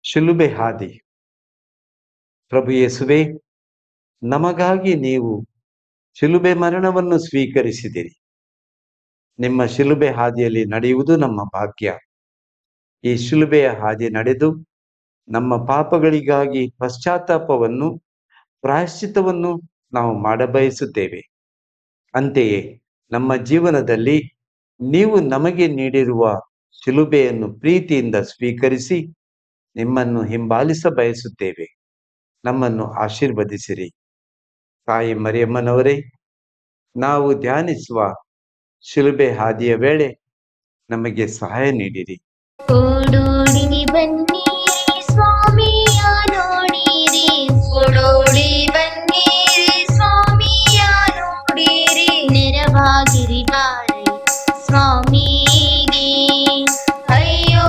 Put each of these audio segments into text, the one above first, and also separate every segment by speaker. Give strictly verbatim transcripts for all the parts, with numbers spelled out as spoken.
Speaker 1: ಶಿಲುಬೆ ಹಾದಿ. ಪ್ರಭು ಯೇಸುವೆ, ನಮಗಾಗಿ ನೀವು ಶಿಲುಬೆ ಮರಣವನ್ನು ಸ್ವೀಕರಿಸಿದಿರಿ. ನಿಮ್ಮ ಶಿಲುಬೆ ಹಾದಿಯಲ್ಲಿ ನಡೆಯುವುದು ನಮ್ಮ ಭಾಗ್ಯ. ಈ ಶಿಲುಬೆಯ ಹಾದಿ ನಡೆದು ನಮ್ಮ ಪಾಪಗಳಿಗಾಗಿ ಪಶ್ಚಾತ್ತಾಪವನ್ನು, ಪ್ರಾಯಶ್ಚಿತ್ತವನ್ನು ನಾವು ಮಾಡಬಯಸುತ್ತೇವೆ. ಅಂತೆಯೇ ನಮ್ಮ ಜೀವನದಲ್ಲಿ ನೀವು ನಮಗೆ ನೀಡಿರುವ ಶಿಲುಬೆಯನ್ನು ಪ್ರೀತಿಯಿಂದ ಸ್ವೀಕರಿಸಿ ನಿಮ್ಮನ್ನು ಹಿಂಬಾಲಿಸ ಬಯಸುತ್ತೇವೆ. ನಮ್ಮನ್ನು ಆಶೀರ್ವದಿಸಿರಿ. ತಾಯಿ ಮರಿಯಮ್ಮನವರೇ, ನಾವು ಧ್ಯಾನಿಸುವ ಶಿಲುಬೆ ಹಾದಿಯ ವೇಳೆ ನಮಗೆ ಸಹಾಯ ನೀಡಿರಿ.
Speaker 2: ಓಡೋಡಿ ಬನ್ನಿರಿ ಸ್ವಾಮಿಯ ನೋಡಿರಿ, ಓಡೋಡಿ ಬನ್ನಿರಿ ಸ್ವಾಮಿಯ ನೋಡಿರಿ, ನೆರವಾಗಿರಿ ಬಾರಿ ಸ್ವಾಮಿಗೆ. ಅಯ್ಯೋ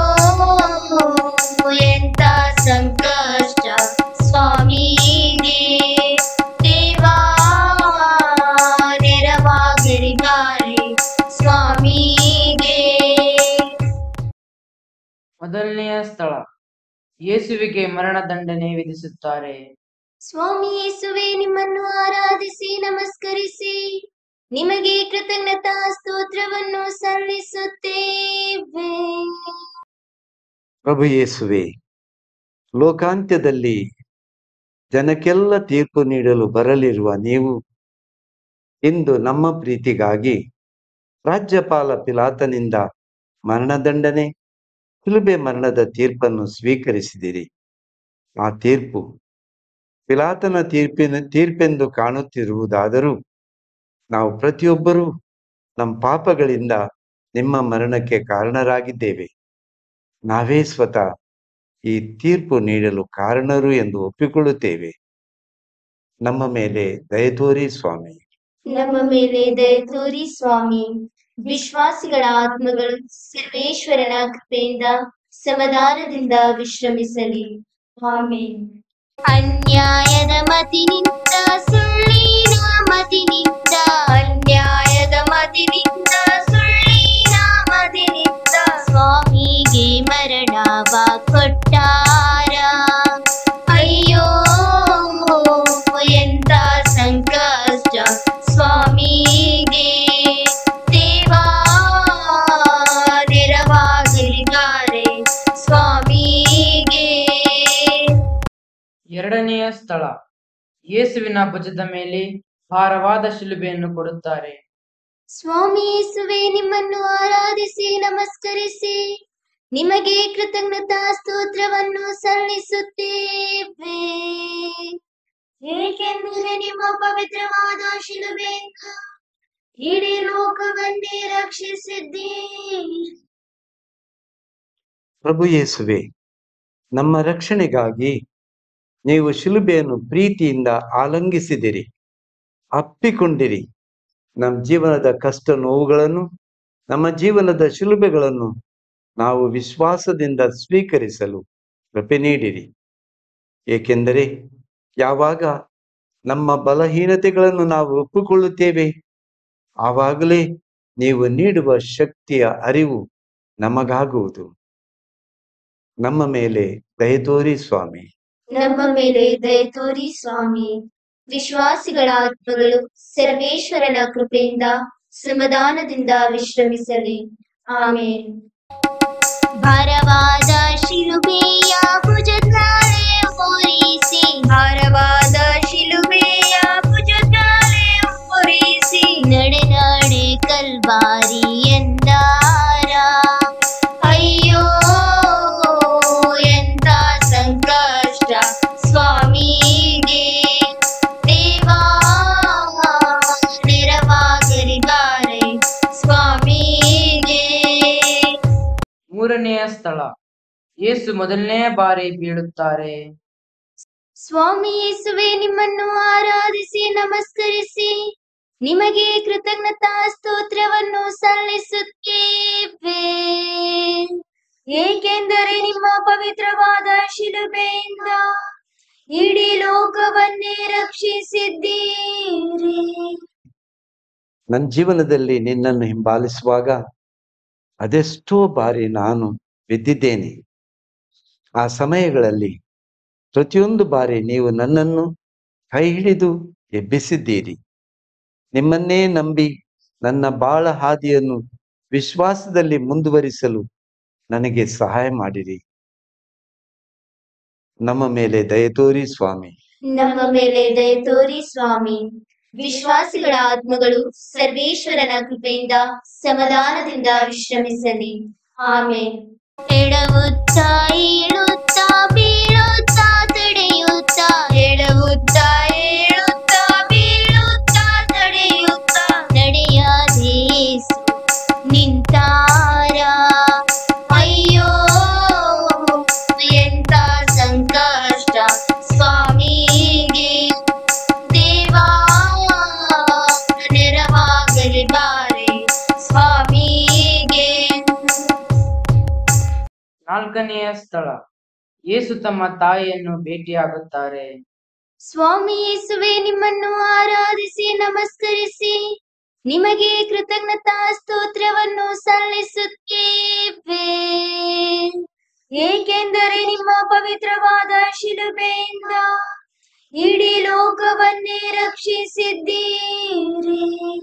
Speaker 2: ಎಂತ ಸಂಕಷ್ಟ ಸ್ವಾಮಿಗೆ, ದೇವಾ ನೆರವಾಗಿರಿ ಬಾರಿ ಸ್ವಾಮಿಗೆ.
Speaker 3: ಮೊದಲನೆಯ ಸ್ಥಳ, ಯೇಸುವಿಗೆ ಮರಣದಂಡನೆ ವಿಧಿಸುತ್ತಾರೆ.
Speaker 2: ಸ್ವಾಮಿ ಯೇಸುವೆ, ನಿಮ್ಮನ್ನು ಆರಾಧಿಸಿ ನಮಸ್ಕರಿಸಿ ನಿಮಗೆ ಕೃತಜ್ಞತಾ ಸ್ತೋತ್ರವನ್ನು ಸಲ್ಲಿಸುತ್ತೇವೆ.
Speaker 1: ಪ್ರಭು ಯೇಸುವೆ, ಲೋಕಾಂತ್ಯದಲ್ಲಿ ಜನಕ್ಕೆಲ್ಲ ತೀರ್ಪು ನೀಡಲು ಬರಲಿರುವ ನೀವು ಇಂದು ನಮ್ಮ ಪ್ರೀತಿಗಾಗಿ ರಾಜ್ಯಪಾಲ ಪಿಲಾತನಿಂದ ಮರಣದಂಡನೆ, ಶಿಲುಬೆ ಮರಣದ ತೀರ್ಪನ್ನು ಸ್ವೀಕರಿಸಿದಿರಿ. ಆ ತೀರ್ಪು ಪಿಲಾತನ ತೀರ್ಪಿನ ತೀರ್ಪೆಂದು ಕಾಣುತ್ತಿರುವುದಾದರೂ ನಾವು ಪ್ರತಿಯೊಬ್ಬರೂ ನಮ್ಮ ಪಾಪಗಳಿಂದ ನಿಮ್ಮ ಮರಣಕ್ಕೆ ಕಾರಣರಾಗಿದ್ದೇವೆ. ನಾವೇ ಸ್ವತಃ ಈ ತೀರ್ಪು ನೀಡಲು ಕಾರಣರು ಎಂದು ಒಪ್ಪಿಕೊಳ್ಳುತ್ತೇವೆ. ನಮ್ಮ ಮೇಲೆ ದಯೆ ತೋರಿ ಸ್ವಾಮಿ.
Speaker 2: ನಮ್ಮ ಮೇಲೆ ದಯೆ ತೋರಿ ಸ್ವಾಮಿ. ವಿಶ್ವಾಸಿಗಳ ಆತ್ಮಗಳು ಸರ್ವೇಶ್ವರನ ಕೃಪೆಯಿಂದ ಸಮಾಧಾನದಿಂದ ವಿಶ್ರಮಿಸಲಿ. ಆಮೆನ್. ಅನ್ಯಾಯದ ಮತಿನಿಂದ, ಸುಳ್ಳಿನ ಮತಿನಿಂದ, ಅನ್ಯಾಯದ ಮತಿನಿಂದ, ಸುಳ್ಳಿನ ಮತಿನಿಂದ ಸ್ವಾಮಿಗೆ ಮರಣವ ಕೊಟ್ಟಾರ. ಅಯ್ಯೋ ಎಂತ ಸಂಕಷ್ಟ ಸ್ವಾಮಿಗೆ, ದೇವಾ ನೆರವಾಗಿರಿದ್ದಾರೆ ಸ್ವಾಮಿಗೆ.
Speaker 3: ಎರಡನೆಯ ಸ್ಥಳ, ಯೇಸುವಿನ ಭುಜದ ಮೇಲೆ ಭಾರವಾದ ಶಿಲುಬೆಯನ್ನು ಕೊಡುತ್ತಾರೆ.
Speaker 2: ಸ್ವಾಮಿ ಯೇಸುವೆ, ನಿಮ್ಮನ್ನು ಆರಾಧಿಸಿ ನಮಸ್ಕರಿಸಿ ನಿಮಗೆ ಕೃತಜ್ಞತಾ ಸ್ತೋತ್ರವನ್ನು ಸಲ್ಲಿಸುತ್ತೇವೆ. ಏಕೆಂದರೆ ನಿಮ್ಮ ಪವಿತ್ರವಾದ ಶಿಲುಬೆಯಿಂದ ಇಡೀ ಲೋಕವನ್ನೇ ರಕ್ಷಿಸಿದ್ದೀರಿ.
Speaker 1: ಪ್ರಭು ಯೇಸುವೆ, ನಮ್ಮ ರಕ್ಷಣೆಗಾಗಿ ನೀವು ಶಿಲುಬೆಯನ್ನು ಪ್ರೀತಿಯಿಂದ ಆಲಂಗಿಸಿದಿರಿ, ಅಪ್ಪಿಕೊಂಡಿರಿ. ನಮ್ಮ ಜೀವನದ ಕಷ್ಟ ನೋವುಗಳನ್ನು, ನಮ್ಮ ಜೀವನದ ಶಿಲುಬೆಗಳನ್ನು ನಾವು ವಿಶ್ವಾಸದಿಂದ ಸ್ವೀಕರಿಸಲು ಕೃಪೆ ನೀಡಿರಿ. ಏಕೆಂದರೆ ಯಾವಾಗ ನಮ್ಮ ಬಲಹೀನತೆಗಳನ್ನು ನಾವು ಒಪ್ಪಿಕೊಳ್ಳುತ್ತೇವೆ, ಆವಾಗಲೇ ನೀವು ನೀಡುವ ಶಕ್ತಿಯ ಅರಿವು ನಮಗಾಗುವುದು. ನಮ್ಮ ಮೇಲೆ ದಯೆ ತೋರಿ ಸ್ವಾಮಿ.
Speaker 2: ನಮ್ಮ ಮೇಲೆ ದಯೆ ತೋರಿ ಸ್ವಾಮಿ. ವಿಶ್ವಾಸಿಗಳ ಆತ್ಮಗಳು ಸರ್ವೇಶ್ವರನ ಕೃಪೆಯಿಂದ ಸಮಾಧಾನದಿಂದ ವಿಶ್ರಮಿಸಲಿ. ಆಮೇನ್. ಭಾರವಾದ ಶಿಲುಬೆಯ ಭುಜದಾಳೆ ಹೊರಿಸಿ, ಭಾರವಾದ ಶಿಲುಬೆಯ ಭುಜದಾಳೆ ಹೊರಿಸಿ, ನಡೆ ನಡೆ ಕಲ್ವಾರಿ ಎಂದಾರ. ಅಯ್ಯೋ ಎಂತ ಸಂಕಷ್ಟ ಸ್ವಾಮಿಗೆ, ದೇವಾ ನೆರವಾಗಿರಿದ್ದಾರೆ ಸ್ವಾಮಿಗೆ.
Speaker 3: ಮೂರನೆಯ ಸ್ಥಳ, ಯೇಸು ಮೊದಲನೆಯ ಬಾರಿ ಬೀಳುತ್ತಾರೆ.
Speaker 2: ಸ್ವಾಮಿ ಯೇಸುವೆ, ನಿಮ್ಮನ್ನು ಆರಾಧಿಸಿ ನಮಸ್ಕರಿಸಿ ನಿಮಗೆ ಕೃತಜ್ಞತಾ ಸ್ತೋತ್ರವನ್ನು ಸಲ್ಲಿಸುತ್ತೇವೆ. ಏಕೆಂದರೆ ನಿಮ್ಮ ಪವಿತ್ರವಾದ ಶಿಲುಬೆಯಿಂದ ಇಡೀ ಲೋಕವನ್ನೇ ರಕ್ಷಿಸಿದ್ದೀರಿ.
Speaker 1: ನನ್ನ ಜೀವನದಲ್ಲಿ ನಿನ್ನನ್ನು ಹಿಂಬಾಲಿಸುವಾಗ ಅದೆಷ್ಟೋ ಬಾರಿ ನಾನು ಬಿದ್ದಿದ್ದೇನೆ. ಆ ಸಮಯಗಳಲ್ಲಿ ಪ್ರತಿಯೊಂದು ಬಾರಿ ನೀವು ನನ್ನನ್ನು ಕೈ ಹಿಡಿದು ಎಬ್ಬಿಸಿದ್ದೀರಿ. ನಿಮ್ಮನ್ನೇ ನಂಬಿ ನನ್ನ ಬಾಳ ಹಾದಿಯನ್ನು ವಿಶ್ವಾಸದಲ್ಲಿ ಮುಂದುವರಿಸಲು ನನಗೆ ಸಹಾಯ ಮಾಡಿರಿ. ನಮ್ಮ ಮೇಲೆ ದಯೆ ತೋರಿ ಸ್ವಾಮಿ.
Speaker 2: ನಮ್ಮ ಮೇಲೆ ದಯೆ ತೋರಿ ಸ್ವಾಮಿ. ವಿಶ್ವಾಸಿಗಳ ಆತ್ಮಗಳು ಸರ್ವೇಶ್ವರನ ಕೃಪೆಯಿಂದ ಸಮಾಧಾನದಿಂದ ವಿಶ್ರಮಿಸಲಿ. ಆಮೇನ್. ಎಡವುತ್ತಾ ಏಳುತ್ತಾ ಬೀಳುತ್ತಾ ತಡೆಯುತ್ತಾ, ಎಡವುತ್ತಾ ಏಳುತ್ತಾ ಬೀಳುತ್ತಾ ತಡೆಯುತ್ತಾ, ನಡೆಯದೆ ಯೇಸು ನಿಂತಾರ. ಅಯ್ಯೋ ಎಂತ ಸಂಕಷ್ಟ ಸ್ವಾಮಿಗೆ, ದೇವಾ ನೆರವಾಗಲಿ ಬಾರೆ ಸ್ವಾಮಿಗೆ.
Speaker 3: ನಾಲ್ಕನೆಯ ಸ್ಥಳ, ಯೇಸು ತಮ್ಮ ತಾಯಿಯನ್ನು ಭೇಟಿಯಾಗುತ್ತಾರೆ.
Speaker 2: ಸ್ವಾಮಿ ಯೇಸುವೆ, ನಿಮ್ಮನ್ನು ಆರಾಧಿಸಿ ನಮಸ್ಕರಿಸಿ ನಿಮಗೆ ಕೃತಜ್ಞತಾ ಸ್ತೋತ್ರವನ್ನು ಸಲ್ಲಿಸುತ್ತೇವೆ. ಏಕೆಂದರೆ ನಿಮ್ಮ ಪವಿತ್ರವಾದ ಶಿಲುಬೆಯಿಂದ ಇಡೀ ಲೋಕವನ್ನೇ ರಕ್ಷಿಸಿದ್ದೀರಿ.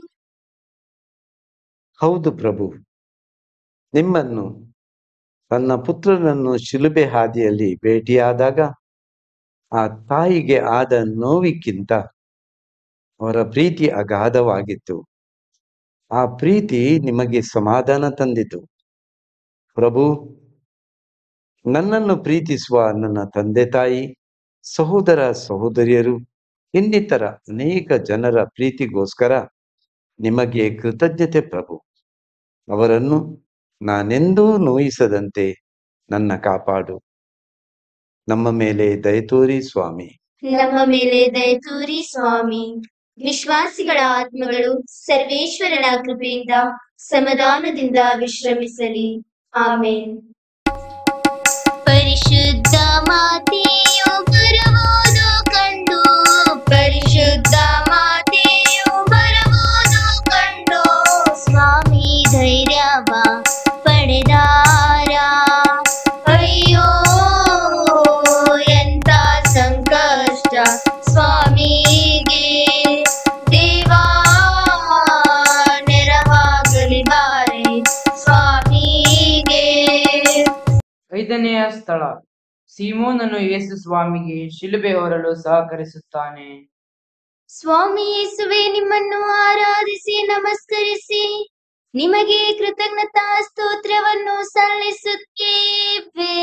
Speaker 1: ಹೌದು ಪ್ರಭು, ನಿಮ್ಮನ್ನು ತನ್ನ ಪುತ್ರನನ್ನು ಶಿಲುಬೆ ಹಾದಿಯಲ್ಲಿ ಭೇಟಿಯಾದಾಗ ಆ ತಾಯಿಗೆ ಆದ ನೋವಿಗಿಂತ ಅವರ ಪ್ರೀತಿ ಅಗಾಧವಾಗಿತ್ತು. ಆ ಪ್ರೀತಿ ನಿಮಗೆ ಸಮಾಧಾನ ತಂದಿತು. ಪ್ರಭು, ನನ್ನನ್ನು ಪ್ರೀತಿಸುವ ನನ್ನ ತಂದೆ ತಾಯಿ, ಸಹೋದರ ಸಹೋದರಿಯರು, ಇನ್ನಿತರ ಅನೇಕ ಜನರ ಪ್ರೀತಿಗೋಸ್ಕರ ನಿಮಗೆ ಕೃತಜ್ಞತೆ ಪ್ರಭು. ಅವರನ್ನು ನಾನೆಂದೂ ನೋಯಿಸದಂತೆ ನನ್ನ ಕಾಪಾಡು. ನಮ್ಮ ಮೇಲೆ ದಯೆ ತೋರಿ ಸ್ವಾಮಿ.
Speaker 2: ನಮ್ಮ ಮೇಲೆ ದಯೆ ತೋರಿ ಸ್ವಾಮಿ. ವಿಶ್ವಾಸಿಗಳ ಆತ್ಮಗಳು ಸರ್ವೇಶ್ವರನ ಕೃಪೆಯಿಂದ ಸಮಾಧಾನದಿಂದ ವಿಶ್ರಮಿಸಲಿ. ಆಮೇನ್. ಪರಿಶುದ್ಧ ಮಾತೆಯು ಬರುವುದು ಕಂಡು, ಪರಿಶುದ್ಧ ಮಾತೆಯು ಬರುವುದು ಕಂಡು, ಸ್ವಾಮಿ ಧೈರ್ಯವ ಪಡೆದಾರ. ಅಯ್ಯೋ ಎಂತ ಸಂಕಷ್ಟ ಸ್ವಾಮಿಗೆ, ದೇವಾ ನೆರವಾಗಲಿ ಬಾರೆ ಸ್ವಾಮಿಗೆ.
Speaker 3: ಐದನೆಯ ಸ್ಥಳ, ಸೀಮೋನನು ಯೇಸು ಸ್ವಾಮಿಗೆ ಶಿಲುಬೆ ಹೊರಲು ಸಹಕರಿಸುತ್ತಾನೆ.
Speaker 2: ಸ್ವಾಮಿ ಯೇಸುವೆ, ನಿಮ್ಮನ್ನು ಆರಾಧಿಸಿ ನಮಸ್ಕರಿಸಿ ನಿಮಗೆ ಕೃತಜ್ಞತಾ ಸ್ತೋತ್ರವನ್ನು ಸಲ್ಲಿಸುತ್ತೇವೆ.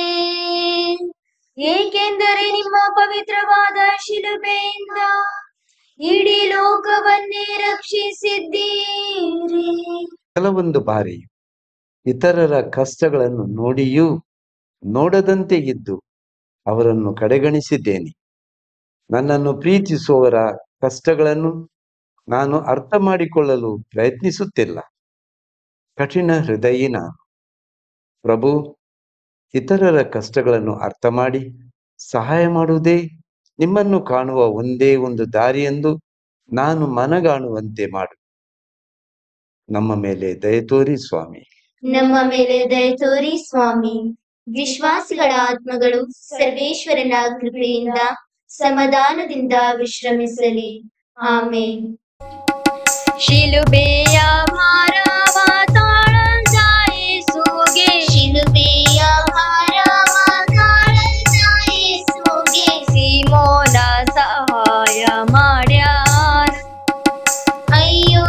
Speaker 2: ಏಕೆಂದರೆ ನಿಮ್ಮ ಪವಿತ್ರವಾದ ಶಿಲುಬೆಯಿಂದ ಇಡೀ ಲೋಕವನ್ನೇ ರಕ್ಷಿಸಿದ್ದೀರಿ.
Speaker 1: ಕೆಲವೊಂದು ಬಾರಿ ಇತರರ ಕಷ್ಟಗಳನ್ನು ನೋಡಿಯೂ ನೋಡದಂತೆ ಇದ್ದು ಅವರನ್ನು ಕಡೆಗಣಿಸಿದ್ದೇನೆ. ನನ್ನನ್ನು ಪ್ರೀತಿಸುವವರ ಕಷ್ಟಗಳನ್ನು ನಾನು ಅರ್ಥ ಮಾಡಿಕೊಳ್ಳಲು ಪ್ರಯತ್ನಿಸುತ್ತಿಲ್ಲ. ಕಠಿಣ ಹೃದಯಿ ನಾನು. ಪ್ರಭು, ಇತರರ ಕಷ್ಟಗಳನ್ನು ಅರ್ಥ ಮಾಡಿ ಸಹಾಯ ಮಾಡುವುದೇ ನಿಮ್ಮನ್ನು ಕಾಣುವ ಒಂದೇ ಒಂದು ದಾರಿ ಎಂದು ನಾನು ಮನಗಾಣುವಂತೆ ಮಾಡು. ನಮ್ಮ ಮೇಲೆ ದಯೆ ತೋರಿ ಸ್ವಾಮಿ.
Speaker 2: ನಮ್ಮ ಮೇಲೆ ದಯೆ ತೋರಿ ಸ್ವಾಮಿ. ವಿಶ್ವಾಸಿಗಳ ಆತ್ಮಗಳು ಸರ್ವೇಶ್ವರನ ಕೃಪೆಯಿಂದ ಸಮಾಧಾನದಿಂದ ವಿಶ್ರಮಿಸಲಿ. ಆಮೇನ್. ಶಿಲುಬೆಯ ಭಾರವ ತಾಳದ ಯೇಸುಗೆ, ಶಿಲುಬೆಯ ಭಾರವ ತಾಳದ ಯೇಸುಗೆ, ಸೀಮೋನ ಸಹಾಯ ಮಾಡ್ಯಾರ. ಅಯ್ಯೋ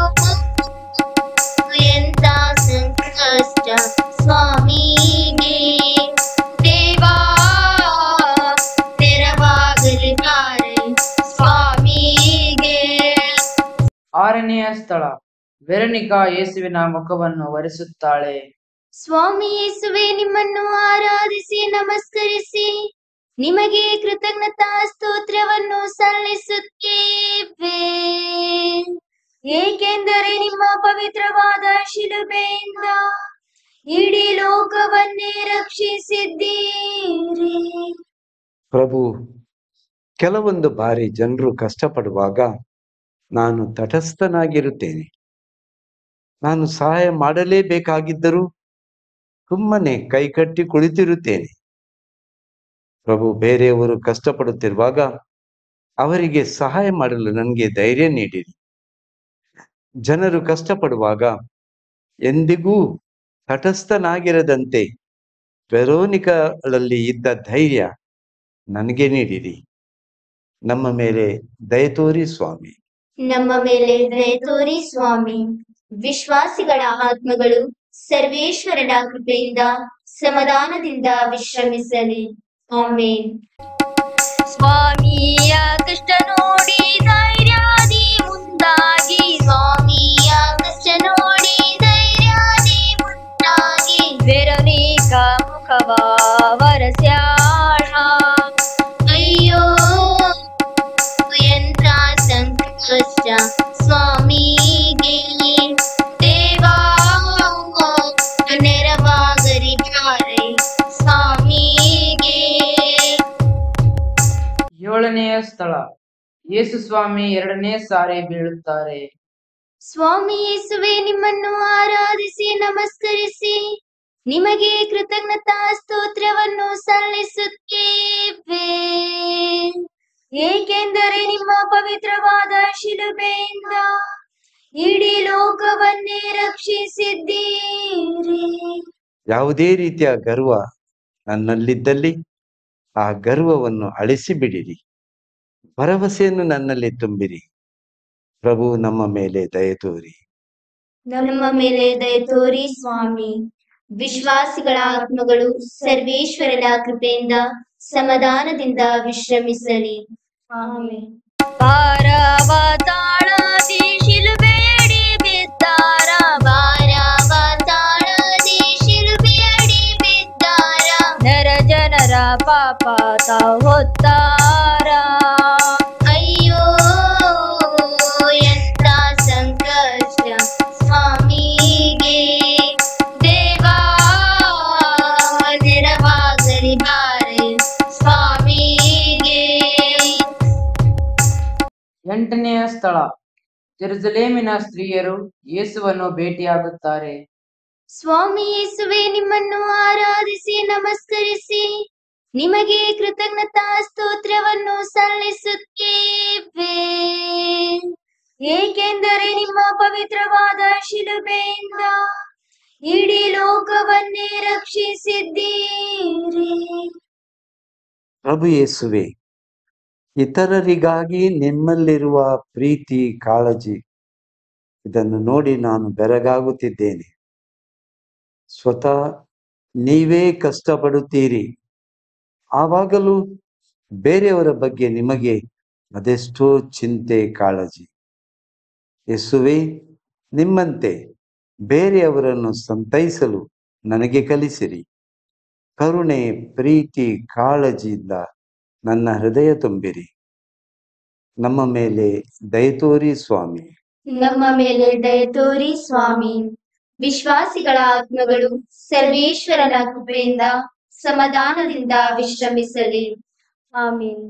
Speaker 2: ಎಂತ ಸಂಕಷ್ಟ ಸ್ವಾಮಿಗೆ, ದೇವಾ ನೆರವಾಗಲಿ ಬಾರೆ ಸ್ವಾಮಿಗೆ.
Speaker 3: ಆರನೆಯ ಸ್ಥಳ, ವೆರೋನಿಕಾ ಯೇಸುವಿನ ಮುಖವನ್ನು ಒರೆಸುತ್ತಾಳೆ.
Speaker 2: ಸ್ವಾಮಿ ಯೇಸುವೆ, ನಿಮ್ಮನ್ನು ಆರಾಧಿಸಿ ನಮಸ್ಕರಿಸಿ ನಿಮಗೆ ಕೃತಜ್ಞತಾ ಸ್ತೋತ್ರವನ್ನು ಸಲ್ಲಿಸುತ್ತೇವೆ. ಏಕೆಂದರೆ ನಿಮ್ಮ ಪವಿತ್ರವಾದ ಶಿಲುಬೆಯಿಂದ ಇಡೀ ಲೋಕವನ್ನೇ ರಕ್ಷಿಸಿದ್ದೀರಿ.
Speaker 1: ಪ್ರಭು, ಕೆಲವೊಂದು ಬಾರಿ ಜನರು ಕಷ್ಟಪಡುವಾಗ ನಾನು ತಟಸ್ಥನಾಗಿರುತ್ತೇನೆ. ನಾನು ಸಹಾಯ ಮಾಡಲೇಬೇಕಾಗಿದ್ದರೂ ಸುಮ್ಮನೆ ಕೈಕಟ್ಟಿ ಕುಳಿತಿರುತ್ತೇನೆ. ಪ್ರಭು, ಬೇರೆಯವರು ಕಷ್ಟಪಡುತ್ತಿರುವಾಗ ಅವರಿಗೆ ಸಹಾಯ ಮಾಡಲು ನನಗೆ ಧೈರ್ಯ ನೀಡಿರಿ. ಜನರು ಕಷ್ಟಪಡುವಾಗ ಎಂದಿಗೂ ತಟಸ್ಥನಾಗಿರದಂತೆ ವೆರೋನಿಕಗಳಲ್ಲಿ ಇದ್ದ ಧೈರ್ಯ ನನಗೆ ನೀಡಿರಿ. ನಮ್ಮ ಮೇಲೆ ದಯ ತೋರಿ ಸ್ವಾಮಿ.
Speaker 2: ನಮ್ಮ ಮೇಲೆ ದಯ ತೋರಿ ಸ್ವಾಮಿ. ವಿಶ್ವಾಸಿಗಳ ಆತ್ಮಗಳು ಸರ್ವೇಶ್ವರನ ಕೃಪೆಯಿಂದ ಸಮಾಧಾನದಿಂದ ವಿಶ್ರಮಿಸಲಿ. ಆಮೇನ್. ಸ್ವಾಮಿಯ ಕಷ್ಟ ನೋಡಿ ಧೈರ್ಯಾದಿ ಮುಂದಾಗಿ, ಸ್ವಾಮಿಯ ಕಷ್ಟ ನೋಡಿ ಧೈರ್ಯಾದಿ ಮುಂದಾಗಿ, ವೆರೋನಿಕ ಮುಖವ ವರಸ್ಯಾಳ. ಅಯ್ಯೋ ಎಂಥ ಸಂಕಷ್ಟ ಸ್ವಾಮಿಗೆ, ದೇವಾ ನೆರವಾಗರಿದ್ದಾರೆ ಸ್ವಾಮಿಗೆ.
Speaker 3: ಏಳನೆಯ ಸ್ಥಳ, ಯೇಸು ಸ್ವಾಮಿ ಎರಡನೇ ಸಾರಿ ಬೀಳುತ್ತಾರೆ.
Speaker 2: ಸ್ವಾಮಿ ಯೇಸುವೆ, ನಿಮ್ಮನ್ನು ಆರಾಧಿಸಿ ನಮಸ್ಕರಿಸಿ ನಿಮಗೆ ಕೃತಜ್ಞತಾ ಸ್ತೋತ್ರವನ್ನು ಸಲ್ಲಿಸುತ್ತೇವೆ. ಏಕೆಂದರೆ ನಿಮ್ಮ ಪವಿತ್ರವಾದ ಶಿಲುಬೆಯಿಂದ ಇಡೀ ಲೋಕವನ್ನೇ ರಕ್ಷಿಸಿದ್ದೀರಿ.
Speaker 1: ಯಾವುದೇ ರೀತಿಯ ಗರ್ವ ನನ್ನಲ್ಲಿದ್ದಲ್ಲಿ ಆ ಗರ್ವವನ್ನು ಅಳಿಸಿ ಬಿಡಿರಿ. ಭರವಸೆಯನ್ನು ನನ್ನಲ್ಲಿ ತುಂಬಿರಿ. ಪ್ರಭು, ನಮ್ಮ ಮೇಲೆ ದಯ ತೋರಿ.
Speaker 2: ನಮ್ಮ ಮೇಲೆ ದಯ ತೋರಿ ಸ್ವಾಮಿ. ವಿಶ್ವಾಸಿಗಳ ಆತ್ಮಗಳು ಸರ್ವೇಶ್ವರನ ಕೃಪೆಯಿಂದ ಸಮಾಧಾನದಿಂದ ವಿಶ್ರಮಿಸಲಿ. ಆಮೆನ್. ಭಾರವ ತಾಳದಿ ಶಿಲುಬೆಯಡಿ ಬಿದ್ದಾರ, ಭಾರವ ತಾಳದಿ ಶಿಲುಬೆಯಡಿ ಬಿದ್ದಾರ, ನರ ಜನರ ಪಾಪ ತಾವು ಹೊತ್ತಾರ. ಅಯ್ಯೋ ಎಂಥ ಸಂಕಷ್ಟ ಸ್ವಾಮಿಗೆ, ದೇವಾ ನೆರವಾಗಲಿದ್ದಾರೆ ಸ್ವಾಮಿಗೆ.
Speaker 3: ಎಂಟನೆಯ ಸ್ಥಳ, ಜೆರುಸಲೇಮಿನ ಸ್ತ್ರೀಯರು ಯೇಸುವನ್ನು ಭೇಟಿಯಾಗುತ್ತಾರೆ.
Speaker 2: ಸ್ವಾಮಿ ಯೇಸುವೆ, ನಿಮ್ಮನ್ನು ಆರಾಧಿಸಿ ನಮಸ್ಕರಿಸಿ ನಿಮಗೆ ಕೃತಜ್ಞತಾ ಸ್ತೋತ್ರವನ್ನು ಸಲ್ಲಿಸುತ್ತೇವೆ. ಏಕೆಂದರೆ ನಿಮ್ಮ ಪವಿತ್ರವಾದ ಶಿಲುಬೆಯಿಂದ ಇಡೀ ಲೋಕವನ್ನೇ ರಕ್ಷಿಸಿದ್ದೀರಿ.
Speaker 1: ಪ್ರಭು ಯೇಸುವೆ, ಇತರರಿಗಾಗಿ ನಿಮ್ಮಲ್ಲಿರುವ ಪ್ರೀತಿ, ಕಾಳಜಿ ಇದನ್ನು ನೋಡಿ ನಾನು ಬೆರಗಾಗುತ್ತಿದ್ದೇನೆ. ಸ್ವತಃ ನೀವೇ ಕಷ್ಟಪಡುತ್ತೀರಿ, ಆವಾಗಲೂ ಬೇರೆಯವರ ಬಗ್ಗೆ ನಿಮಗೆ ಅದೆಷ್ಟೋ ಚಿಂತೆ, ಕಾಳಜಿ. ಯೇಸುವೆ, ನಿಮ್ಮಂತೆ ಬೇರೆಯವರನ್ನು ಸಂತೈಸಲು ನನಗೆ ಕಲಿಸಿರಿ. ಕರುಣೆ, ಪ್ರೀತಿ, ಕಾಳಜಿಯಿಂದ ನನ್ನ ಹೃದಯ ತುಂಬಿರಿ. ನಮ್ಮ ಮೇಲೆ ದಯ ತೋರಿ ಸ್ವಾಮಿ.
Speaker 2: ನಮ್ಮ ಮೇಲೆ ದಯ ತೋರಿ ಸ್ವಾಮಿ. ವಿಶ್ವಾಸಿಗಳ ಆತ್ಮಗಳು ಸರ್ವೇಶ್ವರನ ಕೃಪೆಯಿಂದ ಸಮಾಧಾನದಿಂದ ವಿಶ್ರಮಿಸಲಿ. ಆಮೆನ್.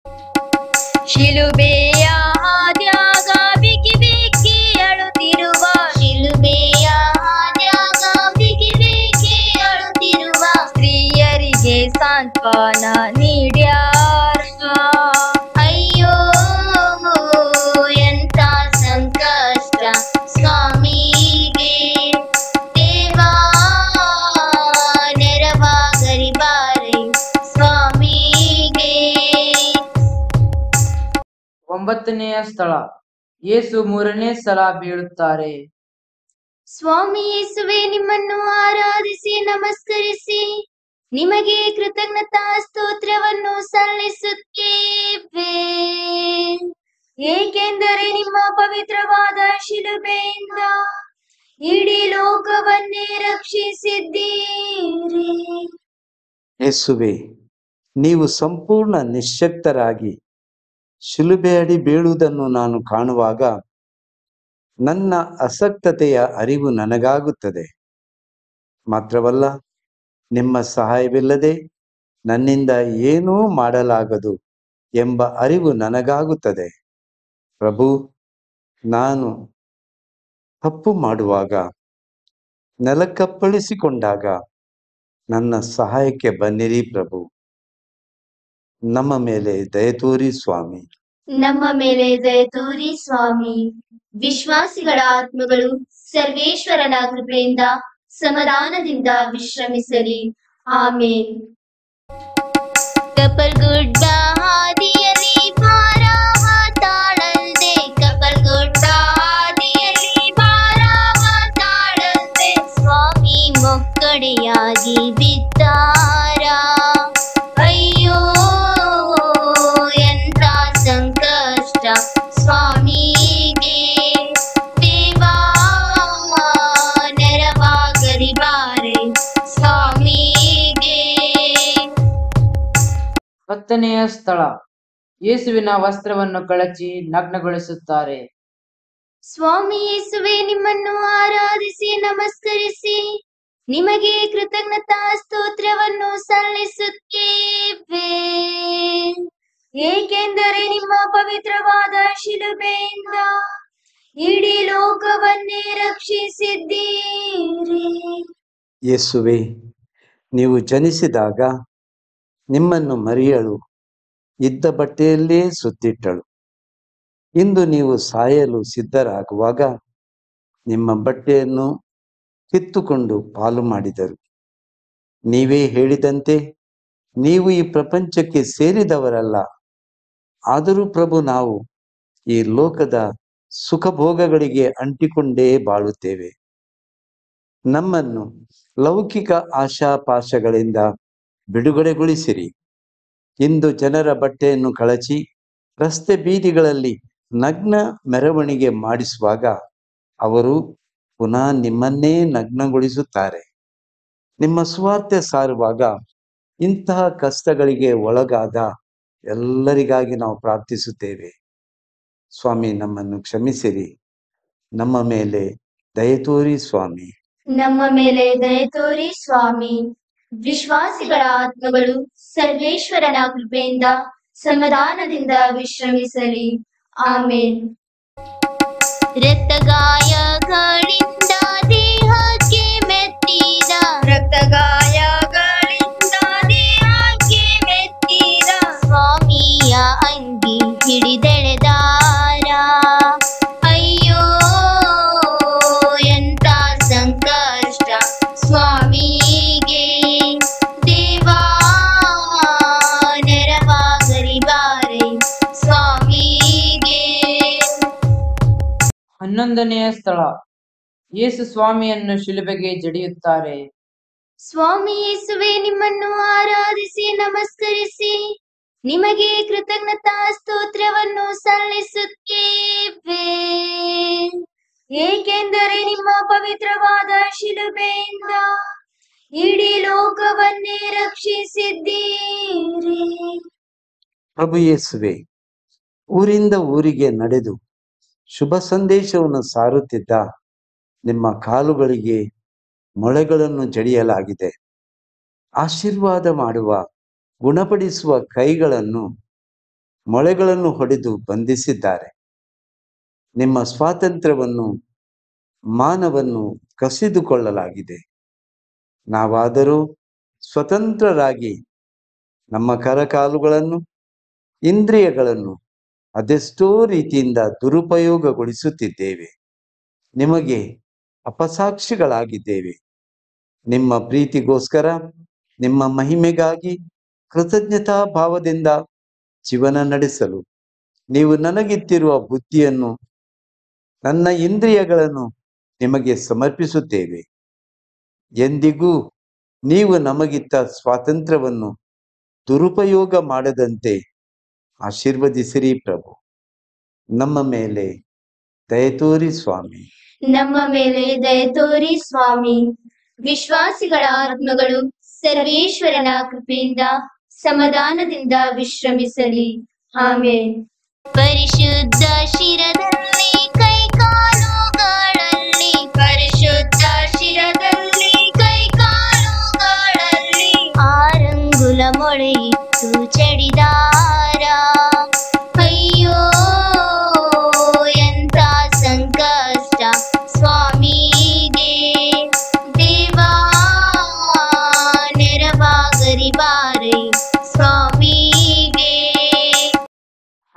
Speaker 2: ಶಿಲುಬೆಯ ಹಾದ್ಯಾಗ ಬಿಗಿ ಬಿಗಿ ಅಳುತ್ತಿರುವ, ಶಿಲುಬೆಯ ಹಾದ್ಯಾಗ ಬಿಗಿ ಬಿಗಿ ಅಳುತ್ತಿರುವ ಸ್ತ್ರೀಯರಿಗೆ ಸಾಂತ್ವನ ನೀಡ್ಯಾರ. ಅಯ್ಯೋ ಎಂಥ ಸಂಕಷ್ಟ ಸ್ವಾಮಿಗೆ, ದೇವಾ ನೆರವಾಗಲಿದ್ದಾರೆ ಸ್ವಾಮಿಗೆ.
Speaker 3: ಒಂಬತ್ತನೆಯ ಸ್ಥಳ, ಯೇಸು ಮೂರನೇ ಸಲ ಬೀಳುತ್ತಾರೆ.
Speaker 2: ಸ್ವಾಮಿ ಯೇಸುವೆ, ನಿಮ್ಮನ್ನು ಆರಾಧಿಸಿ ನಮಸ್ಕರಿಸಿ ನಿಮಗೆ ಕೃತಜ್ಞತಾ ಸ್ತೋತ್ರವನ್ನು ಸಲ್ಲಿಸುತ್ತೇವೆ. ಏಕೆಂದರೆ ನಿಮ್ಮ ಪವಿತ್ರವಾದ ಶಿಲುಬೆಯಿಂದ ಇಡೀ ಲೋಕವನ್ನೇ ರಕ್ಷಿಸಿದ್ದೀರಿ.
Speaker 1: ಯೇಸುವೆ, ನೀವು ಸಂಪೂರ್ಣ ನಿಶ್ಶಕ್ತರಾಗಿ ಶಿಲುಬೆಯಡಿ ಬೀಳುವುದನ್ನು ನಾನು ಕಾಣುವಾಗ ನನ್ನ ಅಸಕ್ತತೆಯ ಅರಿವು ನನಗಾಗುತ್ತದೆ. ಮಾತ್ರವಲ್ಲ, ನಿಮ್ಮ ಸಹಾಯವಿಲ್ಲದೆ ನನ್ನಿಂದ ಏನೂ ಮಾಡಲಾಗದು ಎಂಬ ಅರಿವು ನನಗಾಗುತ್ತದೆ. ಪ್ರಭು, ನಾನು ತಪ್ಪು ಮಾಡುವಾಗ, ನೆಲಕ್ಕಪ್ಪಳಿಸಿಕೊಂಡಾಗ ನನ್ನ ಸಹಾಯಕ್ಕೆ ಬನ್ನಿರಿ ಪ್ರಭು. ನಮ್ಮ ಮೇಲೆ ದಯೆ ತೋರಿ ಸ್ವಾಮಿ.
Speaker 2: ನಮ್ಮ ಮೇಲೆ ದಯೆ ತೋರಿ ಸ್ವಾಮಿ. ವಿಶ್ವಾಸಿಗಳ ಆತ್ಮಗಳು ಸರ್ವೇಶ್ವರನ ಕೃಪೆಯಿಂದ ಸಮಾಧಾನದಿಂದ ವಿಶ್ರಮಿಸಲಿ. ಆಮೇನ್. ಕಪಲ್ಗುಡ್ಡ ಹಾದಿಯಲ್ಲಿ ಭಾರವ ತಾಳಲ್ದೆ, ಕಪಲ್ಗುಡ್ಡ ಹಾದಿಯಲ್ಲಿ ಭಾರವ ತಾಳಲ್ದೆ ಸ್ವಾಮಿ ಮೊಕ್ಕಡೆಯಾಗಿ ಬಿದ್ದಾರ. ಅಯ್ಯೋ ಎಂತ ಸಂಕಷ್ಟ ಸ್ವಾಮಿಗೆ, ದೇವಾ ನೆರವಾಗಲಿ ಬಾರೆ ಸ್ವಾಮಿಗೆ.
Speaker 3: ಹತ್ತನೆಯ ಸ್ಥಳ, ಯೇಸುವಿನ ವಸ್ತ್ರವನ್ನು ಕಳಚಿ ನಗ್ನಗೊಳಿಸುತ್ತಾರೆ.
Speaker 2: ಸ್ವಾಮಿ ಯೇಸುವೆ, ನಿಮ್ಮನ್ನು ಆರಾಧಿಸಿ ನಮಸ್ಕರಿಸಿ ನಿಮಗೆ ಕೃತಜ್ಞತಾ ಸ್ತೋತ್ರವನ್ನು ಸಲ್ಲಿಸುತ್ತೇವೆ. ಏಕೆಂದರೆ ನಿಮ್ಮ ಪವಿತ್ರವಾದ ಶಿಲುಬೆಯಿಂದ ಇಡೀ ಲೋಕವನ್ನೇ ರಕ್ಷಿಸಿದ್ದೀರಿ.
Speaker 1: ಯೇಸುವೆ, ನೀವು ಜನಿಸಿದಾಗ ನಿಮ್ಮನ್ನು ಮರಿಯಳು ಇದ್ದ ಬಟ್ಟೆಯಲ್ಲೇ ಸುತ್ತಿಟ್ಟಳು. ಇಂದು ನೀವು ಸಾಯಲು ಸಿದ್ಧರಾಗುವಾಗ ನಿಮ್ಮ ಬಟ್ಟೆಯನ್ನು ಕಿತ್ತುಕೊಂಡು ಪಾಲು ಮಾಡಿದರು. ನೀವೇ ಹೇಳಿದಂತೆ ನೀವು ಈ ಪ್ರಪಂಚಕ್ಕೆ ಸೇರಿದವರಲ್ಲ, ಆದರೂ ಪ್ರಭು ನಾವು ಈ ಲೋಕದ ಸುಖಭೋಗಗಳಿಗೆ ಅಂಟಿಕೊಂಡೇ ಬಾಳುತ್ತೇವೆ. ನಮ್ಮನ್ನು ಲೌಕಿಕ ಆಶಾಪಾಶಗಳಿಂದ ಬಿಡುಗಡೆಗೊಳಿಸಿರಿ. ಇಂದು ಜನರ ಬಟ್ಟೆಯನ್ನು ಕಳಚಿ ರಸ್ತೆ ಬೀದಿಗಳಲ್ಲಿ ನಗ್ನ ಮೆರವಣಿಗೆ ಮಾಡಿಸುವಾಗ ಅವರು ಪುನಃ ನಿಮ್ಮನ್ನೇ ನಗ್ನಗೊಳಿಸುತ್ತಾರೆ. ನಿಮ್ಮ ಸುವಾರ್ತೆ ಸಾರುವಾಗ ಇಂತಹ ಕಷ್ಟಗಳಿಗೆ ಒಳಗಾದ ಎಲ್ಲರಿಗಾಗಿ ನಾವು ಪ್ರಾರ್ಥಿಸುತ್ತೇವೆ. ಸ್ವಾಮಿ, ನಮ್ಮನ್ನು ಕ್ಷಮಿಸಿರಿ. ನಮ್ಮ ಮೇಲೆ ದಯೆ ತೋರಿ ಸ್ವಾಮಿ.
Speaker 2: ನಮ್ಮ ಮೇಲೆ ದಯೆ ತೋರಿ ಸ್ವಾಮಿ. ವಿಶ್ವಾಸಿಗಳ ಆತ್ಮಗಳು ಸರ್ವೇಶ್ವರನ ಕೃಪೆಯಿಂದ ಸಮಾಧಾನದಿಂದ ವಿಶ್ರಮಿಸಲಿ. ಆಮೇನ್. ರಕ್ತಗಾಯಗಳಿಂದ ದೇಹಕ್ಕೆ ಮೆತ್ತಿದ, ರಕ್ತಗಾಯಗಳಿಂದ ದೇಹಕ್ಕೆ ಮೆತ್ತಿದ ಸ್ವಾಮಿಯ ಅಂಗಿ ಹಿಡಿದೆಳೆದಾರ. ಅಯ್ಯೋ ಎಂತ ಸಂಕಷ್ಟ ಸ್ವಾಮಿಗೆ, ದೇವಾ ನೆರವಾಗಲಿ ಬಾರೆ ಸ್ವಾಮಿಗೆ.
Speaker 3: ಹನ್ನೊಂದನೆಯ ಸ್ಥಳ, ಯೇಸು ಸ್ವಾಮಿಯನ್ನು ಶಿಲುಬೆಗೆ ಜಡಿಯುತ್ತಾರೆ.
Speaker 2: ಸ್ವಾಮಿ ಯೇಸುವೆ, ನಿಮ್ಮನ್ನು ಆರಾಧಿಸಿ ನಮಸ್ಕರಿಸಿ ನಿಮಗೆ ಕೃತಜ್ಞತಾ ಸ್ತೋತ್ರವನ್ನು ಸಲ್ಲಿಸುತ್ತೇವೆ. ಏಕೆಂದರೆ ನಿಮ್ಮ ಪವಿತ್ರವಾದ ಶಿಲುಬೆಯಿಂದ ಇಡೀ ಲೋಕವನ್ನೇ ರಕ್ಷಿಸಿದ್ದೀರಿ.
Speaker 1: ಪ್ರಭು ಯೇಸುವೆ, ಊರಿಂದ ಊರಿಗೆ ನಡೆದು ಶುಭ ಸಂದೇಶವನ್ನು ಸಾರುತ್ತಿದ್ದ ನಿಮ್ಮ ಕಾಲುಗಳಿಗೆ ಮೊಳೆಗಳನ್ನು ಜಡಿಯಲಾಗಿದೆ. ಆಶೀರ್ವಾದ ಮಾಡುವ, ಗುಣಪಡಿಸುವ ಕೈಗಳನ್ನು ಮೊಳೆಗಳನ್ನು ಹೊಡೆದು ಬಂಧಿಸಿದ್ದಾರೆ. ನಿಮ್ಮ ಸ್ವಾತಂತ್ರ್ಯವನ್ನು, ಮಾನವನ್ನು ಕಸಿದುಕೊಳ್ಳಲಾಗಿದೆ. ನಾವಾದರೂ ಸ್ವತಂತ್ರರಾಗಿ ನಮ್ಮ ಕರಕಾಲುಗಳನ್ನು, ಇಂದ್ರಿಯಗಳನ್ನು ಅದೆಷ್ಟೋ ರೀತಿಯಿಂದ ದುರುಪಯೋಗಗೊಳಿಸುತ್ತಿದ್ದೇವೆ. ನಿಮಗೆ ಅಪಸಾಕ್ಷಿಗಳಾಗಿದ್ದೇವೆ. ನಿಮ್ಮ ಪ್ರೀತಿಗೋಸ್ಕರ, ನಿಮ್ಮ ಮಹಿಮೆಗಾಗಿ ಕೃತಜ್ಞತಾ ಭಾವದಿಂದ ಜೀವನ ನಡೆಸಲು ನೀವು ನನಗಿತ್ತಿರುವ ಬುದ್ಧಿಯನ್ನು, ನನ್ನ ಇಂದ್ರಿಯಗಳನ್ನು ನಿಮಗೆ ಸಮರ್ಪಿಸುತ್ತೇವೆ. ಎಂದಿಗೂ ನೀವು ನಮಗಿತ್ತ ಸ್ವಾತಂತ್ರ್ಯವನ್ನು ದುರುಪಯೋಗ ಮಾಡದಂತೆ ಆಶೀರ್ವದಿಸಿರಿ ಪ್ರಭು. ನಮ್ಮ ಮೇಲೆ ದಯೆ ತೋರಿ ಸ್ವಾಮಿ.
Speaker 2: ನಮ್ಮ ಮೇಲೆ ದಯೆ ತೋರಿ ಸ್ವಾಮಿ. ವಿಶ್ವಾಸಿಗಳ ಆತ್ಮಗಳು ಸರ್ವೇಶ್ವರನ ಕೃಪೆಯಿಂದ ಸಮಾಧಾನದಿಂದ ವಿಶ್ರಮಿಸಲಿ. ಆಮೇನ್. ಪರಿಶುದ್ಧ ಶಿರದಲ್ಲಿ ಕೈಕಾಲುಗಳಲ್ಲಿ, ಪರಿಶುದ್ಧ ಶಿರದಲ್ಲಿ ಕೈಕಾಲುಗಳಲ್ಲಿ ಆರಂಗುಲ ಮೊಳೆಯಿಟ್ಟು ಚಡಿದಾರ. ಅಯ್ಯೋ ಎಂತ ಸಂಕಷ್ಟ ಸ್ವಾಮಿಗೆ, ದೇವಾ ನೆರವಾಗಲಿ ಬಾರೆ ಸ್ವಾಮಿಗೆ.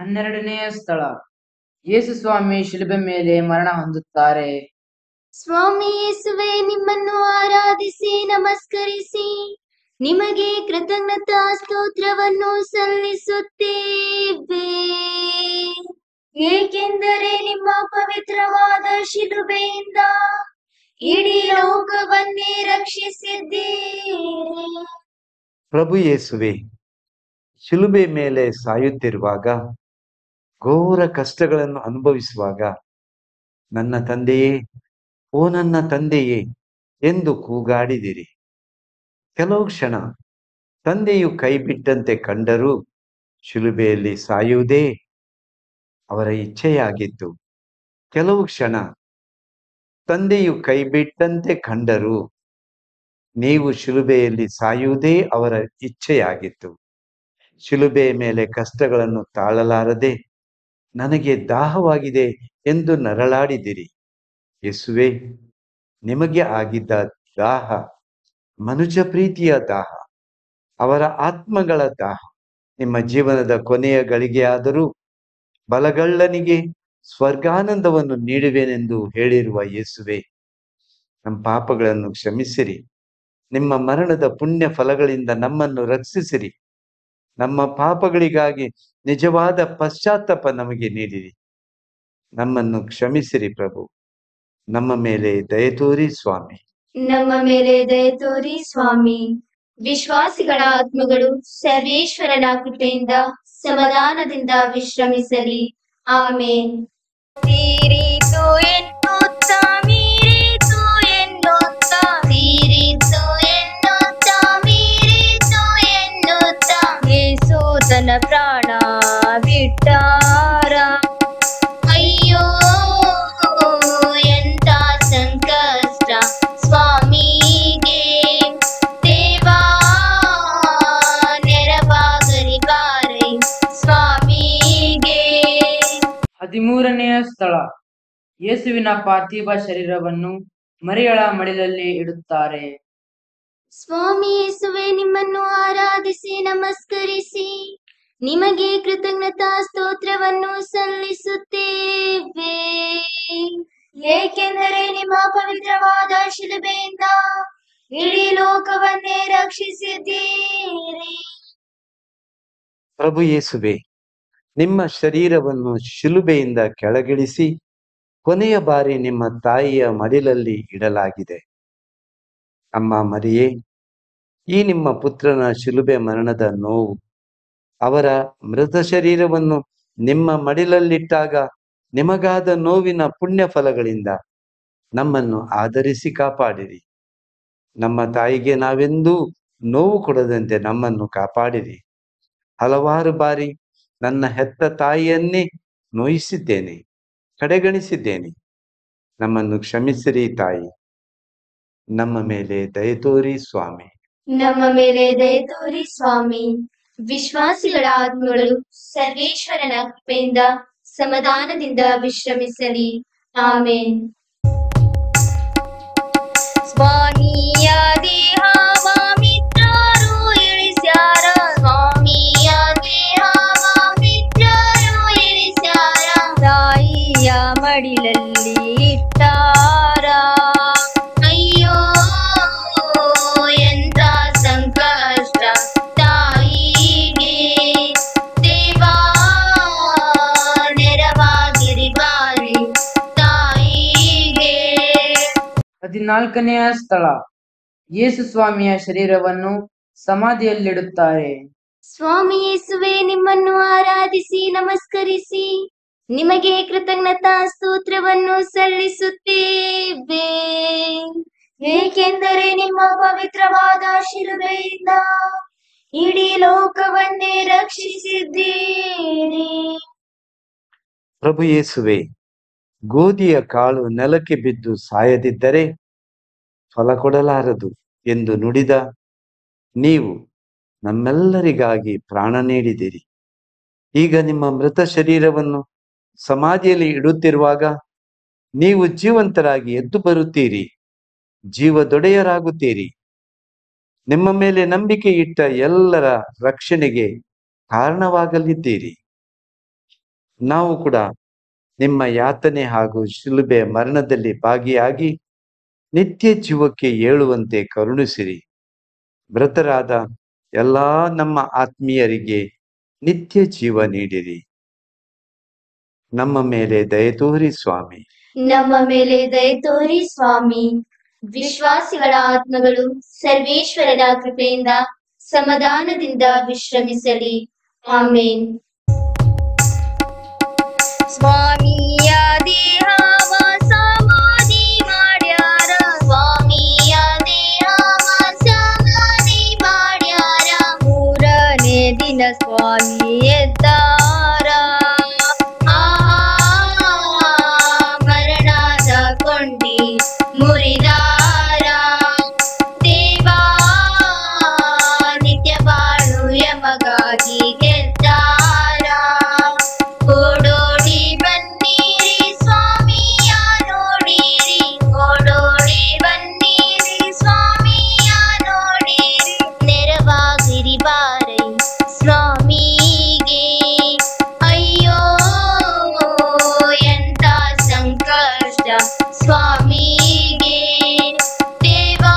Speaker 3: ಹನ್ನೆರಡನೆಯ ಸ್ಥಳ ಯೇಸು ಸ್ವಾಮಿ ಶಿಲುಬೆ ಮೇಲೆ ಮರಣ ಹೊಂದುತ್ತಾರೆ.
Speaker 2: ಸ್ವಾಮಿ ಯೇಸುವೆ, ನಿಮ್ಮನ್ನು ಆರಾಧಿಸಿ ನಮಸ್ಕರಿಸಿ ನಿಮಗೆ ಕೃತಜ್ಞತಾ ಸ್ತೋತ್ರವನ್ನು ಸಲ್ಲಿಸುತ್ತೇವೆ, ಏಕೆಂದರೆ ನಿಮ್ಮ ಪವಿತ್ರವಾದ ಶಿಲುಬೆಯಿಂದ ಇಡೀ ಲೋಕವನ್ನೇ ರಕ್ಷಿಸಿದ್ದೀರಿ.
Speaker 1: ಪ್ರಭು ಯೇಸುವೆ, ಶಿಲುಬೆ ಮೇಲೆ ಸಾಯುತ್ತಿರುವಾಗ, ಘೋರ ಕಷ್ಟಗಳನ್ನು ಅನುಭವಿಸುವಾಗ, ನನ್ನ ತಂದೆಯೇ, ಓ ನನ್ನ ತಂದೆಯೇ ಎಂದು ಕೂಗಾಡಿದಿರಿ. ಕೆಲವು ಕ್ಷಣ ತಂದೆಯು ಕೈ ಬಿಟ್ಟಂತೆ ಕಂಡರೂ ಶಿಲುಬೆಯಲ್ಲಿ ಸಾಯುವುದೇ ಅವರ ಇಚ್ಛೆಯಾಗಿತ್ತು. ಕೆಲವು ಕ್ಷಣ ತಂದೆಯು ಕೈ ಬಿಟ್ಟಂತೆ ಕಂಡರೂ ನೀವು ಶಿಲುಬೆಯಲ್ಲಿ ಸಾಯುವುದೇ ಅವರ ಇಚ್ಛೆಯಾಗಿತ್ತು. ಶಿಲುಬೆಯ ಮೇಲೆ ಕಷ್ಟಗಳನ್ನು ತಾಳಲಾರದೆ ನನಗೆ ದಾಹವಾಗಿದೆ ಎಂದು ನರಳಾಡಿದಿರಿ. ಯೇಸುವೆ, ನಿಮಗೆ ಆಗಿದ್ದ ದಾಹ ಮನುಜ ಪ್ರೀತಿಯ ದಾಹ, ಅವರ ಆತ್ಮಗಳ ದಾಹ. ನಿಮ್ಮ ಜೀವನದ ಕೊನೆಯ ಗಳಿಗೆಯಾದರೂ ಬಲಗಳ್ಳನಿಗೆ ಸ್ವರ್ಗಾನಂದವನ್ನು ನೀಡುವೆನೆಂದು ಹೇಳಿರುವ ಯೇಸುವೆ, ನಮ್ಮ ಪಾಪಗಳನ್ನು ಕ್ಷಮಿಸಿರಿ. ನಿಮ್ಮ ಮರಣದ ಪುಣ್ಯ ಫಲಗಳಿಂದ ನಮ್ಮನ್ನು ರಕ್ಷಿಸಿರಿ. ನಮ್ಮ ಪಾಪಗಳಿಗಾಗಿ ನಿಜವಾದ ಪಶ್ಚಾತ್ತಾಪ ನಮಗೆ ನೀಡಿರಿ. ನಮ್ಮನ್ನು ಕ್ಷಮಿಸಿರಿ ಪ್ರಭು. ನಮ್ಮ ಮೇಲೆ ದಯೆ ತೋರಿ ಸ್ವಾಮಿ.
Speaker 2: ನಮ್ಮ ಮೇಲೆ ದಯೆ ತೋರಿ ಸ್ವಾಮಿ. ವಿಶ್ವಾಸಿಗಳ ಆತ್ಮಗಳು ಸರ್ವೇಶ್ವರನ ಕೃಪೆಯಿಂದ ಸಮಾಧಾನದಿಂದ ವಿಶ್ರಮಿಸಲಿ. ಆಮೇನ್. ತೀರಿತು ಎನ್ನುತ್ತಾ ಮೀರಿತು ಎನ್ನುತ್ತಾ ತೀರಿತು ಎನ್ನುತ್ತಾ ಮೀರಿತು ಎನ್ನುತ್ತಾ ಯೇಸು ತನ್ನ ಪ್ರಾಣ ಬಿಟ್ಟಾರ. ಅಯ್ಯೋ ಎಂತ ಸಂಕಷ್ಟ ಸ್ವಾಮಿಗೆ, ದೇವಾ ನೆರವಾಗಲಿ ಬಾರೆ ಸ್ವಾಮಿಗೆ.
Speaker 3: ಹದಿಮೂರನೆಯ ಸ್ಥಳ ಯೇಸುವಿನ ಪಾರ್ಥಿವ ಶರೀರವನ್ನು ಮರಿಯಳ ಮಡಿಲಲ್ಲಿ ಇಡುತ್ತಾರೆ.
Speaker 2: ಸ್ವಾಮಿ ಯೇಸುವೆ, ನಿಮ್ಮನ್ನು ಆರಾಧಿಸಿ ನಮಸ್ಕರಿಸಿ ನಿಮಗೆ ಕೃತಜ್ಞತಾ ಸ್ತೋತ್ರವನ್ನು ಸಲ್ಲಿಸುತ್ತೇವೆ, ಏಕೆಂದರೆ ನಿಮ್ಮ ಪವಿತ್ರವಾದ ಶಿಲುಬೆಯಿಂದ ಇಡೀ ಲೋಕವನ್ನೇ ರಕ್ಷಿಸಿದ್ದೀರಿ.
Speaker 1: ಪ್ರಭು ಯೇಸುವೆ, ನಿಮ್ಮ ಶರೀರವನ್ನು ಶಿಲುಬೆಯಿಂದ ಕೆಳಗಿಳಿಸಿ ಕೊನೆಯ ಬಾರಿ ನಿಮ್ಮ ತಾಯಿಯ ಮಡಿಲಲ್ಲಿ ಇಡಲಾಗಿದೆ. ಅಮ್ಮ ಮರಿಯೇ, ಈ ನಿಮ್ಮ ಪುತ್ರನ ಶಿಲುಬೆ ಮರಣದ ನೋವು, ಅವರ ಮೃತ ಶರೀರವನ್ನು ನಿಮ್ಮ ಮಡಿಲಲ್ಲಿಟ್ಟಾಗ ನಿಮಗಾದ ನೋವಿನ ಪುಣ್ಯ ಫಲಗಳಿಂದ ನಮ್ಮನ್ನು ಆಧರಿಸಿ ಕಾಪಾಡಿರಿ. ನಮ್ಮ ತಾಯಿಗೆ ನಾವೆಂದೂ ನೋವು ಕೊಡದಂತೆ ನಮ್ಮನ್ನು ಕಾಪಾಡಿರಿ. ಹಲವಾರು ಬಾರಿ ನನ್ನ ಹೆತ್ತ ತಾಯಿಯನ್ನೇ ನೋಯಿಸಿದ್ದೇನೆ, ಕಡೆಗಣಿಸಿದ್ದೇನೆ. ನಮ್ಮನ್ನು ಕ್ಷಮಿಸಿರಿ ತಾಯಿ. ನಮ್ಮ ಮೇಲೆ ದಯೆ ತೋರಿ ಸ್ವಾಮಿ.
Speaker 2: ನಮ್ಮ ಮೇಲೆ ದಯೆ ತೋರಿ ಸ್ವಾಮಿ. ವಿಶ್ವಾಸಿಗಳ ಆತ್ಮಗಳು ಸರ್ವೇಶ್ವರನ ಕೃಪೆಯಿಂದ ಸಮಾಧಾನದಿಂದ ವಿಶ್ರಮಿಸಲಿ. ಆಮೇನ್. ಸ್ವಾಮಿಯ ದೇಹವ ಮಿತ್ರರು ಇಳಿಸ್ಯಾರ, ಸ್ವಾಮಿಯ ದೇಹವ ಮಿತ್ರರು ಇಳಿಸ್ಯಾರ, ತಾಯಿಯ ಮಡಿಲಲ್ಲಿ ಇಟ್ಟಾರ. ಅಯ್ಯೋ ಎಂತ ಸಂಕಷ್ಟ ತಾಯಿಗೆ, ದೇವಾ ನೆರವಾಗಿರಿ ಬಾರಿ ತಾಯಿಗೆ.
Speaker 3: ಹದಿನಾಲ್ಕನೆಯ ಸ್ಥಳ ಯೇಸು ಸ್ವಾಮಿಯ ಶರೀರವನ್ನು ಸಮಾಧಿಯಲ್ಲಿಡುತ್ತಾರೆ.
Speaker 2: ಸ್ವಾಮಿ ಯೇಸುವೆ, ನಿಮ್ಮನ್ನು ಆರಾಧಿಸಿ ನಮಸ್ಕರಿಸಿ ನಿಮಗೆ ಕೃತಜ್ಞತಾ ಸ್ತೋತ್ರವನ್ನು ಸಲ್ಲಿಸುತ್ತೇವೆ, ಏಕೆಂದರೆ ನಿಮ್ಮ ಪವಿತ್ರವಾದ ಶಿಲುಬೆಯಿಂದ ಇಡೀ ಲೋಕವನ್ನೇ ರಕ್ಷಿಸಿದ್ದೀರಿ.
Speaker 1: ಪ್ರಭು ಯೇಸುವೆ, ಗೋಧಿಯ ಕಾಳು ನೆಲಕ್ಕೆ ಬಿದ್ದು ಸಾಯದಿದ್ದರೆ ಫಲ ಕೊಡಲಾರದು ಎಂದು ನುಡಿದ ನೀವು ನಮ್ಮೆಲ್ಲರಿಗಾಗಿ ಪ್ರಾಣ ನೀಡಿದಿರಿ. ಈಗ ನಿಮ್ಮ ಮೃತ ಶರೀರವನ್ನು ಸಮಾಧಿಯಲ್ಲಿ ಇಡುತ್ತಿರುವಾಗ ನೀವು ಜೀವಂತರಾಗಿ ಎದ್ದು ಬರುತ್ತೀರಿ, ಜೀವದೊಡೆಯರಾಗುತ್ತೀರಿ. ನಿಮ್ಮ ಮೇಲೆ ನಂಬಿಕೆ ಇಟ್ಟ ಎಲ್ಲರ ರಕ್ಷಣೆಗೆ ಕಾರಣವಾಗಲಿದ್ದೀರಿ. ನಾವು ಕೂಡ ನಿಮ್ಮ ಯಾತನೆ ಹಾಗೂ ಶಿಲುಬೆಯ ಮರಣದಲ್ಲಿ ಭಾಗಿಯಾಗಿ ನಿತ್ಯ ಜೀವಕ್ಕೆ ಏಳುವಂತೆ ಕರುಣಿಸಿರಿ. ಮೃತರಾದ ಎಲ್ಲಾ ನಮ್ಮ ಆತ್ಮೀಯರಿಗೆ ನಿತ್ಯ ಜೀವ ನೀಡಿರಿ. ನಮ್ಮ ಮೇಲೆ ದಯೆ ತೋರಿ ಸ್ವಾಮಿ.
Speaker 2: ನಮ್ಮ ಮೇಲೆ ದಯೆ ತೋರಿ ಸ್ವಾಮಿ. ವಿಶ್ವಾಸಿಗಳ ಆತ್ಮಗಳು ಸರ್ವೇಶ್ವರನ ಕೃಪೆಯಿಂದ ಸಮಾಧಾನದಿಂದ ವಿಶ್ರಮಿಸಲಿ. ಆಮೇನ್. ಸ್ವಾಮಿಯ ದೇಹವ ಸಮಾಧಿ ಮಾಡ್ಯಾರ, ಸ್ವಾಮಿಯ ದೇಹವ ಸಮಾಧಿ ಮಾಡ್ಯಾರ, ಮೂರನೇ ದಿನ ಸ್ವಾಮಿ ಎದ್ದಾರ. ಆ ಮರಣದ ಕೊಂಡಿ ಮುರಿದಾರ, ದೇವಾ ನಿತ್ಯ ಬಾಳು ಯಮಗಾಗಿ ಗೆದ್ದಾರ. ಓಡೋಡಿ ಬನ್ನಿರಿ ಸ್ವಾಮಿಯ ನೋಡಿರಿ, ಓಡೋಡಿ ಬನ್ನಿರಿ ಸ್ವಾಮಿಯ ನೋಡಿರಿ, ನೆರವಾಗಿರಿ ಬಾರೈ ಸ್ವಾಮಿಗೆ. ಅಯ್ಯೋ ಎಂತ ಸಂಕಷ್ಟ ಸ್ವಾಮಿಗೆ, ದೇವಾ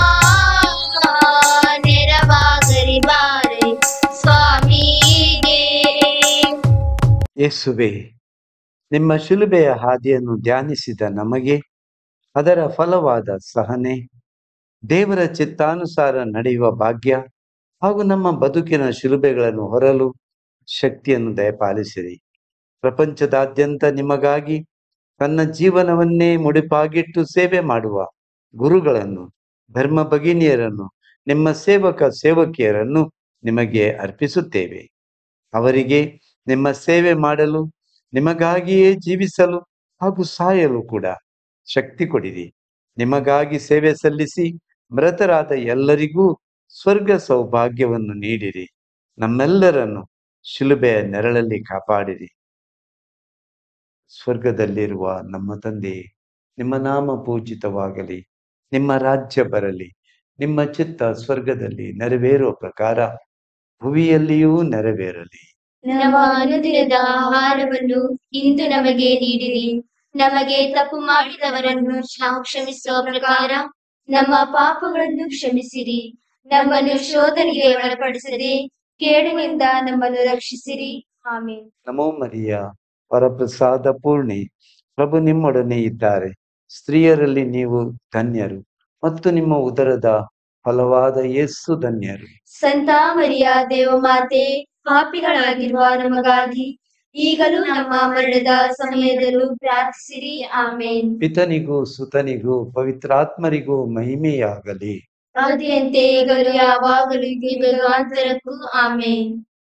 Speaker 2: ನೆರವಾಗಿರಿ ಬಾರೈ ಸ್ವಾಮಿಗೆ.
Speaker 1: ಯೇಸುವೆ, ನಿಮ್ಮ ಶಿಲುಬೆಯ ಹಾದಿಯನ್ನು ಧ್ಯಾನಿಸಿದ ನಮಗೆ ಅದರ ಫಲವಾದ ಸಹನೆ, ದೇವರ ಚಿತ್ತಾನುಸಾರ ನಡೆಯುವ ಭಾಗ್ಯ ಹಾಗೂ ನಮ್ಮ ಬದುಕಿನ ಶಿಲುಬೆಗಳನ್ನು ಹೊರಲು ಶಕ್ತಿಯನ್ನು ದಯಪಾಲಿಸಿರಿ. ಪ್ರಪಂಚದಾದ್ಯಂತ ನಿಮಗಾಗಿ ತನ್ನ ಜೀವನವನ್ನೇ ಮುಡಿಪಾಗಿಟ್ಟು ಸೇವೆ ಮಾಡುವ ಗುರುಗಳನ್ನು, ಧರ್ಮ ಭಗಿನಿಯರನ್ನು, ನಿಮ್ಮ ಸೇವಕ ಸೇವಕಿಯರನ್ನು ನಿಮಗೆ ಅರ್ಪಿಸುತ್ತೇವೆ. ಅವರಿಗೆ ನಿಮ್ಮ ಸೇವೆ ಮಾಡಲು, ನಿಮಗಾಗಿಯೇ ಜೀವಿಸಲು ಹಾಗೂ ಸಾಯಲು ಕೂಡ ಶಕ್ತಿ ಕೊಡಿರಿ. ನಿಮಗಾಗಿ ಸೇವೆ ಸಲ್ಲಿಸಿ ಮೃತರಾದ ಎಲ್ಲರಿಗೂ ಸ್ವರ್ಗ ಸೌಭಾಗ್ಯವನ್ನು ನೀಡಿರಿ. ನಮ್ಮೆಲ್ಲರನ್ನು ಶಿಲುಬೆಯ ನೆರಳಲ್ಲಿ ಕಾಪಾಡಿರಿ. ಸ್ವರ್ಗದಲ್ಲಿರುವ ನಮ್ಮ ತಂದೆ, ನಿಮ್ಮ ನಾಮ ಪೂಜಿತವಾಗಲಿ, ನಿಮ್ಮ ರಾಜ್ಯ ಬರಲಿ, ನಿಮ್ಮ ಚಿತ್ತ ಸ್ವರ್ಗದಲ್ಲಿ ನೆರವೇರೋ ಪ್ರಕಾರ ಭುವಿಯಲ್ಲಿಯೂ ನೆರವೇರಲಿ.
Speaker 2: ನಮ್ಮ ಅನುದಿನದ ಆಹಾರವನ್ನು ಇಂದು ನಮಗೆ ನೀಡಿರಿ. ನಮಗೆ ತಪ್ಪು ಮಾಡಿದವರನ್ನು ನಾವು ಕ್ಷಮಿಸುವ ಪ್ರಕಾರ ನಮ್ಮ ಪಾಪಗಳನ್ನು ಕ್ಷಮಿಸಿರಿ. ನಮ್ಮನ್ನು ಶೋಧನೆಗೆ ಒಳಪಡಿಸದೆ ಕೇಡಿನಿಂದ ನಮ್ಮನ್ನು ರಕ್ಷಿಸಿರಿ. ಆಮೇನ್.
Speaker 1: ನಮೋ ಮರಿಯ, ವರಪ್ರಸಾದ ಪೂರ್ಣಿ, ಪ್ರಭು ನಿಮ್ಮೊಡನೆ ಇದ್ದಾರೆ. ಸ್ತ್ರೀಯರಲ್ಲಿ ನೀವು ಧನ್ಯರು ಮತ್ತು ನಿಮ್ಮ ಉದರದ ಫಲವಾದ ಯೇಸು ಧನ್ಯರು.
Speaker 2: ಸಂತ ಮರಿಯ ದೇವಮಾತೆ, ಪಾಪಿಗಳಾಗಿರುವ ನಮಗಾಗಿ ಈಗಲೂ ನಮ್ಮ ಮರಣದ ಸಮಯದಲ್ಲೂ ಪ್ರಾರ್ಥಿಸಿರಿ. ಆಮೇನ್.
Speaker 1: ಪಿತನಿಗೂ ಸುತನಿಗೂ ಪವಿತ್ರಾತ್ಮರಿಗೂ ಮಹಿಮೆಯಾಗಲಿ.
Speaker 2: ಆದಿಯಂತೆ ಈಗಲೂ ಯಾವಾಗಲೂ ಯುಗಾಂತರಕ್ಕೂ. ಆಮೇನ್.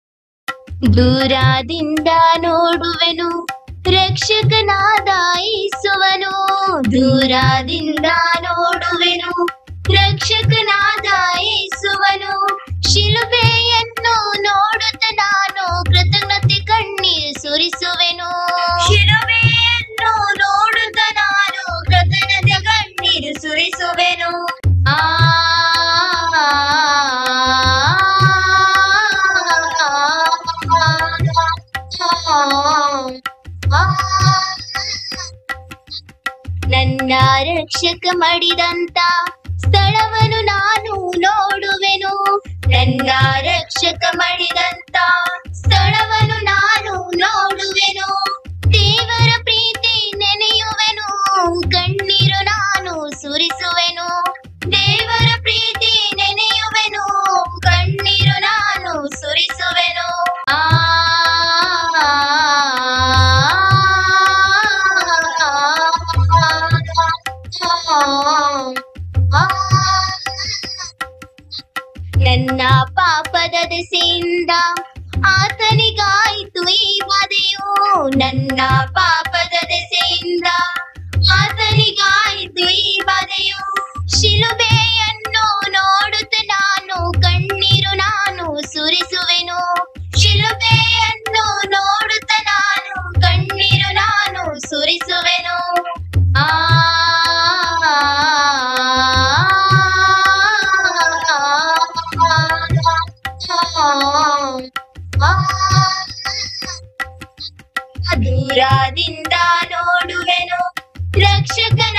Speaker 2: ದೂರದಿಂದ ನೋಡುವೆನು ರಕ್ಷಕನಾದ ಯೇಸುವನು, ದೂರದಿಂದ ನೋಡುವೆನು ರಕ್ಷಕನಾದ ಯೇಸುವನು. ಶಿಲುಬೆಯನ್ನು ನೋಡುತ್ತ ನಾನು ಕೃತಜ್ಞತೆ ಕಣ್ಣೀರು ಸುರಿಸುವೆನು, ಶಿಲುಬೆಯನ್ನು ನೋಡುತ್ತ ನಾನು ಕೃತಜ್ಞತೆ ಕಣ್ಣೀರು ಸುರಿಸುವೆನು. ಆ ನನ್ನ ರಕ್ಷಕ ಮಡಿದಂತ ಸ್ಥಳವನ್ನು ನಾನು ನೋಡುವೆನು, ನನ್ನ ರಕ್ಷಕ ಮಡಿದಂತ ಸ್ಥಳವನ್ನು ನಾನು ನೋಡುವೆನು. ದೇವರ ಪ್ರೀತಿ ನೆನೆಯುವೆನು, ಕಣ್ಣೀರು ನಾನು ಸುರಿಸುವೆನು. ದೇವರ ಪ್ರೀತಿ ನೆನೆಯುವೆನು, ಕಣ್ಣೀರು ನಾನು ಸುರಿಸುವೆನು. ಆ ನನ್ನ ಪಾಪದ ದೆಸೆಯಿಂದ ಆತನಿಗಾಯಿತು ಈ ವಧೆಯು, ನನ್ನ ಪಾಪದ ದೆಸೆಯಿಂದ ಆತನಿಗಾಯಿತು ಈ ವಧೆಯು. ಶಿಲುಬೆಯನ್ನು ನೋಡುತ್ತ ನಾನು ಕಣ್ಣೀರು ನಾನು ಸುರಿಸುವೆನು, ಶಿಲುಬೆಯನ್ನು ನೋಡುತ್ತ ನಾನು ಕಣ್ಣೀರು ನಾನು ಸುರಿಸುವೆನು. ಆ ದೂರದಿಂದ ನೋಡುವೆನು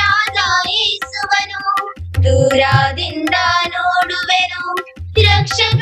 Speaker 2: ರಕ್ಷಕನಾದ ಯೇಸುವನು ದೂರದಿಂದ ನೋಡುವೆನು ರಕ್ಷಕ